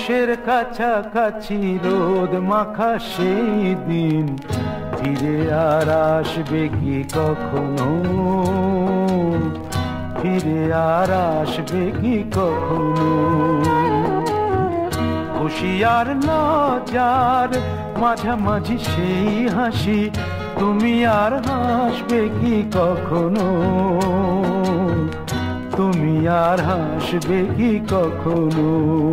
পৌষের কাছাকাছি রোদ মাখা সেই দিন ফিরে আর আসবে কি কখনো, ফিরে আর আসবে কি কখনো। খুশি আর লজ্জার মাঝামাঝি সেই হাসি, তুমি আর হাসবে কি কখনো, তুমি আর হাসবে কি কখনো।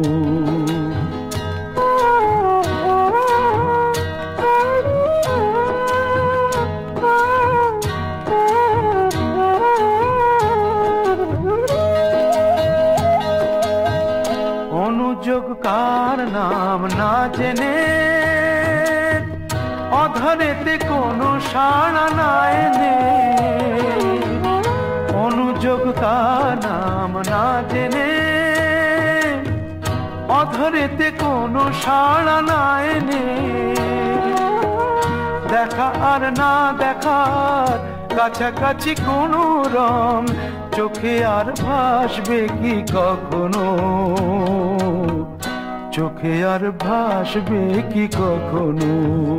অনুযোগ কার নাম না জেনে অধরেতে কোনো সাড়া না এনে, অনুযোগ কার নাম না জেনে অধরেতে কোনো সাড়া না এনে, দেখা আর না দেখার কাছাকাছি কোনো রং চোখে আর ভাসবে কি কখনো, চোখে আর ভাসবে কি কখনো।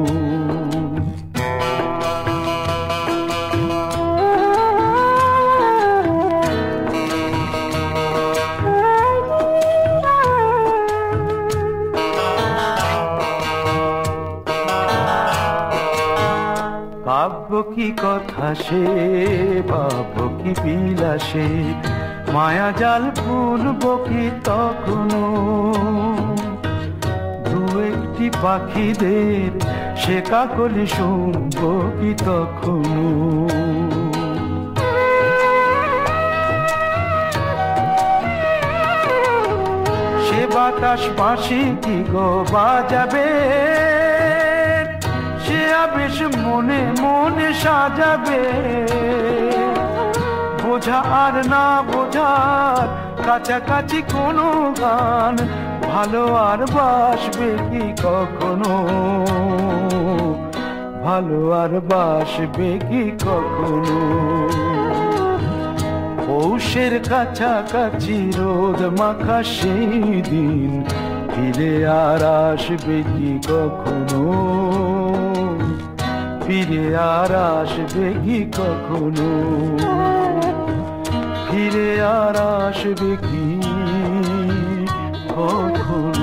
কাব্য কি কথা সে, ভাব কি বিলাসে, মায়া জাল বুনব কি তখনো, দু একটি পাখিদের সে কাকলি শুনব কি তখনো। সে বাতাস পাশে কি গো বাজাবে, সে আবেশ মনে মনে সাজাবে, বোঝা আর না বোঝার কাছাকাছি কোনো গান ভালো আর বাসবে কি কখনো, ভালো আর বাসবে কি কখনো। পৌষের কাছাকাছি রোদ মাখা সেই দিন ফিরে আর আসবে কি কখনো, ফিরে আর আসবে কি কখনো, ফিরে আর আসবে কি কখনো।